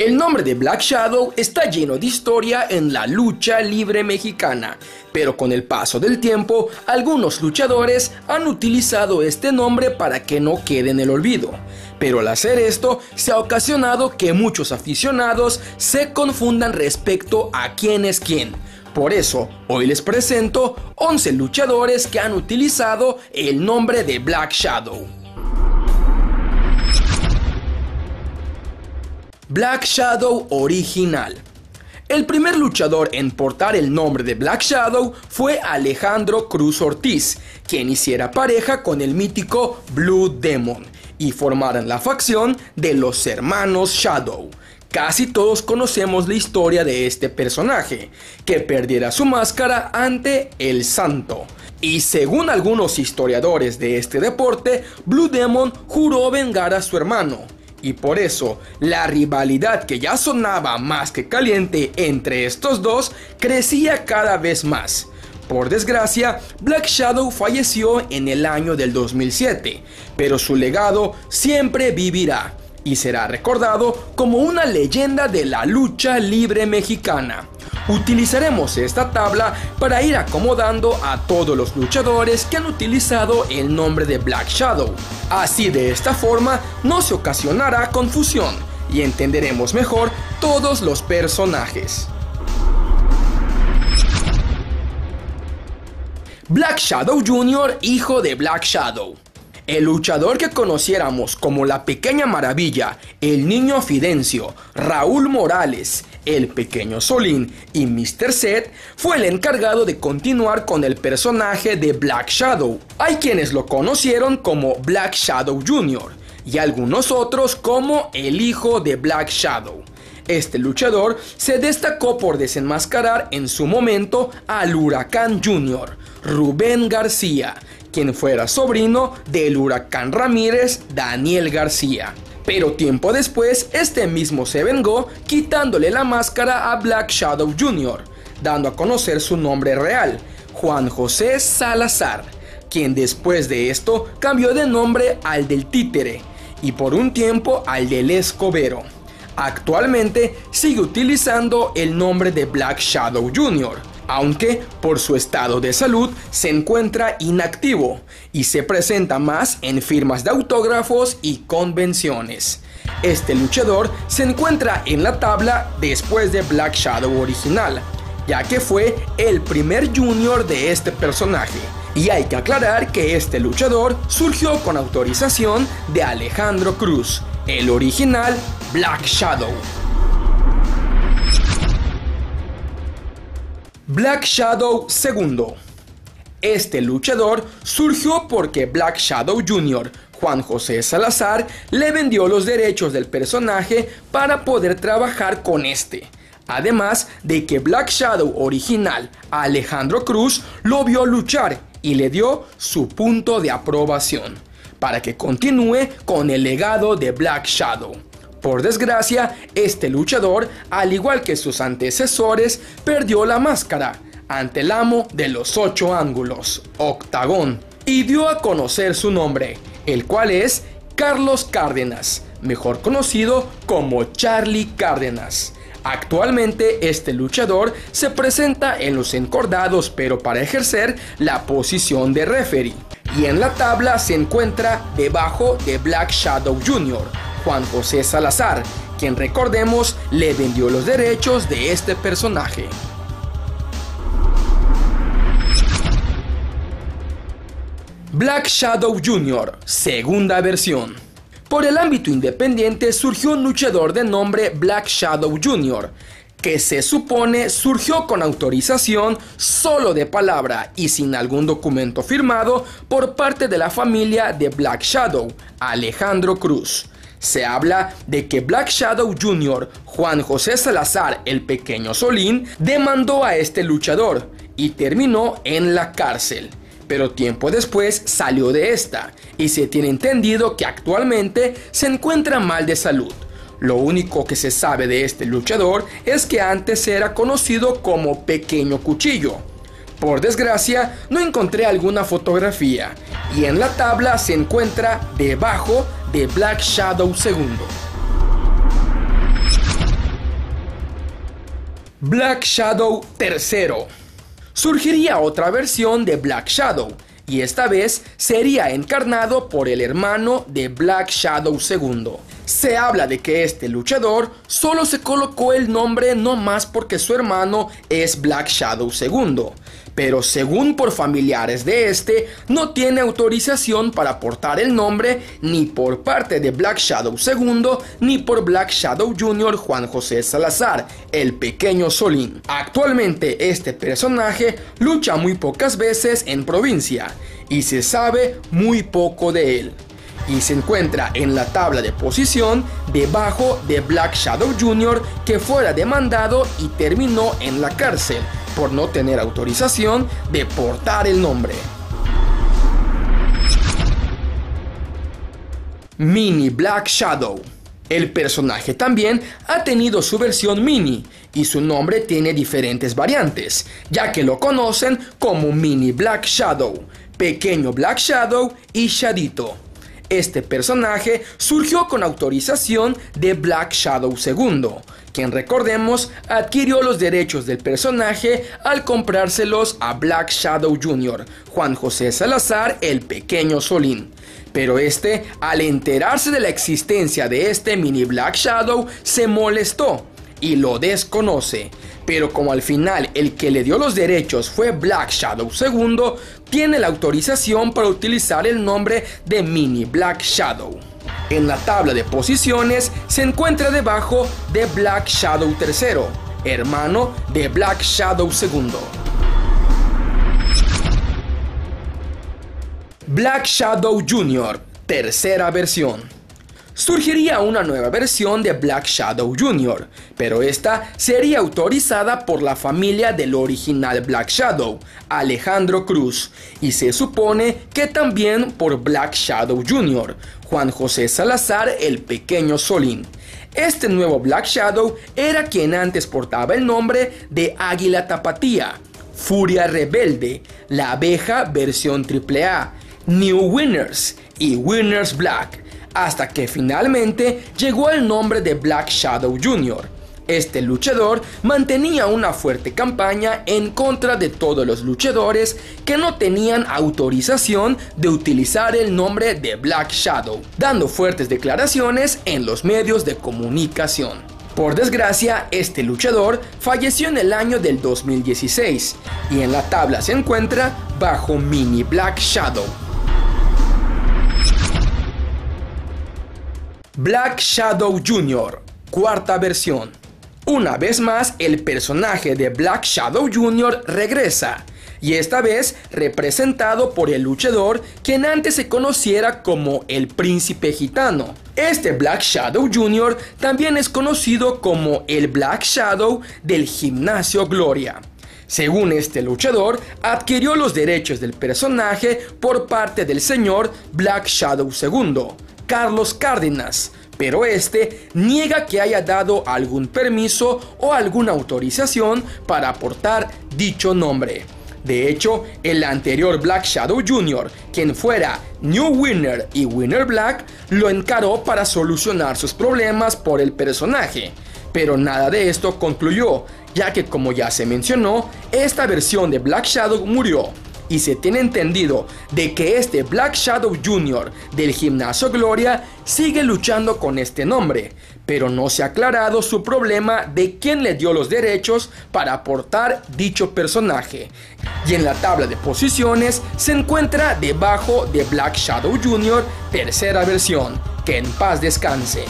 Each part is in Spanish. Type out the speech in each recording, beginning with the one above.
El nombre de Black Shadow está lleno de historia en la lucha libre mexicana, pero con el paso del tiempo, algunos luchadores han utilizado este nombre para que no quede en el olvido. Pero al hacer esto, se ha ocasionado que muchos aficionados se confundan respecto a quién es quién. Por eso, hoy les presento 11 luchadores que han utilizado el nombre de Black Shadow. Black Shadow original. El primer luchador en portar el nombre de Black Shadow fue Alejandro Cruz Ortiz, quien hiciera pareja con el mítico Blue Demon y formaran la facción de los hermanos Shadow. Casi todos conocemos la historia de este personaje, que perdiera su máscara ante el Santo. Y según algunos historiadores de este deporte, Blue Demon juró vengar a su hermano. Y por eso, la rivalidad que ya sonaba más que caliente entre estos dos, crecía cada vez más. Por desgracia, Black Shadow falleció en el año del 2007, pero su legado siempre vivirá y será recordado como una leyenda de la lucha libre mexicana. Utilizaremos esta tabla para ir acomodando a todos los luchadores que han utilizado el nombre de Black Shadow. Así, de esta forma no se ocasionará confusión y entenderemos mejor todos los personajes. Black Shadow Jr., hijo de Black Shadow. El luchador que conociéramos como la Pequeña Maravilla, el Niño Fidencio, Raúl Morales, el Pequeño Solín y Mr. Set fue el encargado de continuar con el personaje de Black Shadow. Hay quienes lo conocieron como Black Shadow Jr. y algunos otros como el hijo de Black Shadow. Este luchador se destacó por desenmascarar en su momento al Huracán Jr., Rubén García, quien fuera sobrino del Huracán Ramírez, Daniel García. Pero tiempo después, este mismo se vengó quitándole la máscara a Black Shadow Jr., dando a conocer su nombre real, Juan José Salazar, quien después de esto cambió de nombre al del Títere y por un tiempo al del Escobero. Actualmente sigue utilizando el nombre de Black Shadow Jr., aunque por su estado de salud se encuentra inactivo y se presenta más en firmas de autógrafos y convenciones. Este luchador se encuentra en la tabla después de Black Shadow original, ya que fue el primer junior de este personaje. Y hay que aclarar que este luchador surgió con autorización de Alejandro Cruz, el original Black Shadow. Black Shadow II. Este luchador surgió porque Black Shadow Jr., Juan José Salazar, le vendió los derechos del personaje para poder trabajar con este. Además de que Black Shadow original, Alejandro Cruz, lo vio luchar y le dio su punto de aprobación para que continúe con el legado de Black Shadow. Por desgracia, este luchador, al igual que sus antecesores, perdió la máscara ante el amo de los 8 ángulos, Octagón, y dio a conocer su nombre, el cual es Carlos Cárdenas, mejor conocido como Charlie Cárdenas. Actualmente este luchador se presenta en los encordados, pero para ejercer la posición de referee, y en la tabla se encuentra debajo de Black Shadow Jr., Juan José Salazar, quien, recordemos, le vendió los derechos de este personaje. Black Shadow Jr., segunda versión. Por el ámbito independiente surgió un luchador de nombre Black Shadow Jr., que se supone surgió con autorización solo de palabra y sin algún documento firmado por parte de la familia de Black Shadow, Alejandro Cruz. Se habla de que Black Shadow Jr., Juan José Salazar, el Pequeño Solín, demandó a este luchador y terminó en la cárcel. Pero tiempo después salió de esta y se tiene entendido que actualmente se encuentra mal de salud. Lo único que se sabe de este luchador es que antes era conocido como Pequeño Cuchillo. Por desgracia, no encontré alguna fotografía y en la tabla se encuentra debajo de Black Shadow II. Black Shadow III. Surgiría otra versión de Black Shadow, y esta vez sería encarnado por el hermano de Black Shadow II. Se habla de que este luchador solo se colocó el nombre no más porque su hermano es Black Shadow II, pero según por familiares de este, no tiene autorización para portar el nombre ni por parte de Black Shadow II ni por Black Shadow Jr. Juan José Salazar, el pequeño Solín. Actualmente este personaje lucha muy pocas veces en provincia y se sabe muy poco de él, y se encuentra en la tabla de posición debajo de Black Shadow Jr., que fuera demandado y terminó en la cárcel por no tener autorización de portar el nombre. Mini Black Shadow. El personaje también ha tenido su versión mini y su nombre tiene diferentes variantes, ya que lo conocen como Mini Black Shadow, Pequeño Black Shadow y Shadito. Este personaje surgió con autorización de Black Shadow II, quien, recordemos, adquirió los derechos del personaje al comprárselos a Black Shadow Jr., Juan José Salazar, el pequeño Solín. Pero este, al enterarse de la existencia de este Mini Black Shadow, se molestó y lo desconoce. Pero como al final el que le dio los derechos fue Black Shadow II, tiene la autorización para utilizar el nombre de Mini Black Shadow. En la tabla de posiciones se encuentra debajo de Black Shadow III, hermano de Black Shadow II. Black Shadow Jr., tercera versión. Surgiría una nueva versión de Black Shadow Jr., pero esta sería autorizada por la familia del original Black Shadow, Alejandro Cruz, y se supone que también por Black Shadow Jr., Juan José Salazar, el pequeño Solín. Este nuevo Black Shadow era quien antes portaba el nombre de Águila Tapatía, Furia Rebelde, La Abeja versión AAA, New Winners y Winners Black, hasta que finalmente llegó el nombre de Black Shadow Jr. Este luchador mantenía una fuerte campaña en contra de todos los luchadores que no tenían autorización de utilizar el nombre de Black Shadow, dando fuertes declaraciones en los medios de comunicación. Por desgracia, este luchador falleció en el año del 2016 y en la tabla se encuentra bajo Mini Black Shadow. Black Shadow Jr., cuarta versión. Una vez más, el personaje de Black Shadow Jr. regresa, y esta vez representado por el luchador quien antes se conociera como el Príncipe Gitano. Este Black Shadow Jr. también es conocido como el Black Shadow del Gimnasio Gloria. Según este luchador, adquirió los derechos del personaje por parte del señor Black Shadow II, Carlos Cárdenas, pero este niega que haya dado algún permiso o alguna autorización para portar dicho nombre. De hecho, el anterior Black Shadow Jr., quien fuera New Winner y Winner Black, lo encaró para solucionar sus problemas por el personaje, pero nada de esto concluyó, ya que, como ya se mencionó, esta versión de Black Shadow murió. Y se tiene entendido de que este Black Shadow Jr. del Gimnasio Gloria sigue luchando con este nombre, pero no se ha aclarado su problema de quién le dio los derechos para portar dicho personaje. Y en la tabla de posiciones se encuentra debajo de Black Shadow Jr. tercera versión, que en paz descanse.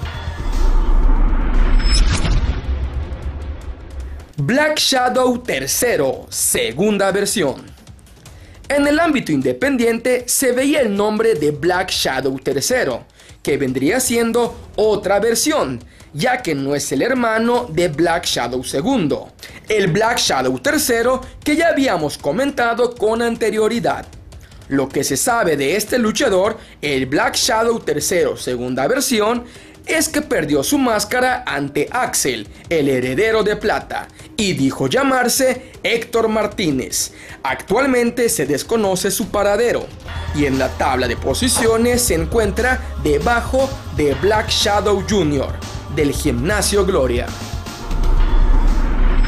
Black Shadow III, segunda versión. En el ámbito independiente se veía el nombre de Black Shadow III, que vendría siendo otra versión, ya que no es el hermano de Black Shadow II, el Black Shadow III que ya habíamos comentado con anterioridad. Lo que se sabe de este luchador, el Black Shadow III segunda versión, es que perdió su máscara ante Axel, el heredero de plata, y dijo llamarse Héctor Martínez. Actualmente se desconoce su paradero, y en la tabla de posiciones se encuentra debajo de Black Shadow Jr. del Gimnasio Gloria.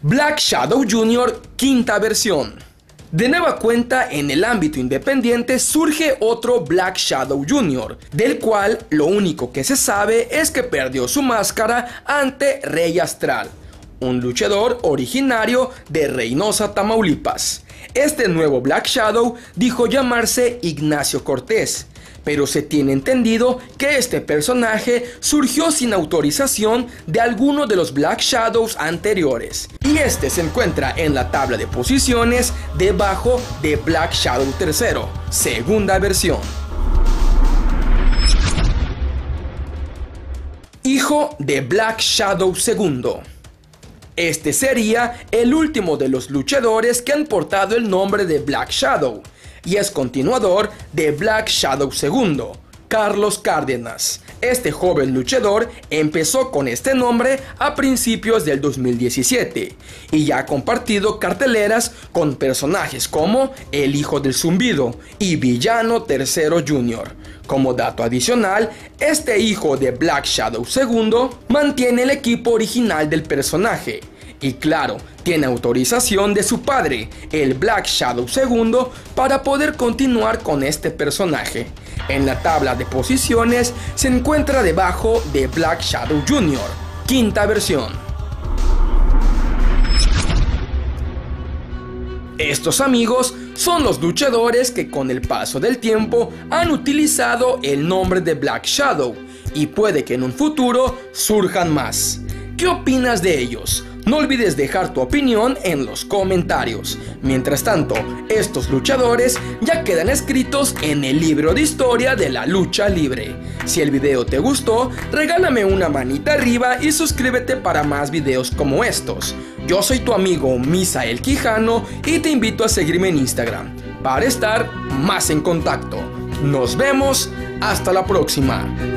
Black Shadow Jr. quinta versión. De nueva cuenta, en el ámbito independiente surge otro Black Shadow Jr., del cual lo único que se sabe es que perdió su máscara ante Rey Astral, un luchador originario de Reynosa, Tamaulipas. Este nuevo Black Shadow dijo llamarse Ignacio Cortés, pero se tiene entendido que este personaje surgió sin autorización de alguno de los Black Shadows anteriores, y este se encuentra en la tabla de posiciones debajo de Black Shadow III, segunda versión. Hijo de Black Shadow II. Este sería el último de los luchadores que han portado el nombre de Black Shadow, y es continuador de Black Shadow II, Carlos Cárdenas. Este joven luchador empezó con este nombre a principios del 2017 y ya ha compartido carteleras con personajes como El Hijo del Zumbido y Villano III Jr. Como dato adicional, este hijo de Black Shadow II mantiene el equipo original del personaje. Y claro, tiene autorización de su padre, el Black Shadow II, para poder continuar con este personaje. En la tabla de posiciones se encuentra debajo de Black Shadow Jr., quinta versión. Estos amigos son los luchadores que con el paso del tiempo han utilizado el nombre de Black Shadow, y puede que en un futuro surjan más. ¿Qué opinas de ellos? No olvides dejar tu opinión en los comentarios. Mientras tanto, estos luchadores ya quedan escritos en el libro de historia de la lucha libre. Si el video te gustó, regálame una manita arriba y suscríbete para más videos como estos. Yo soy tu amigo Misael Quijano y te invito a seguirme en Instagram para estar más en contacto. Nos vemos, hasta la próxima.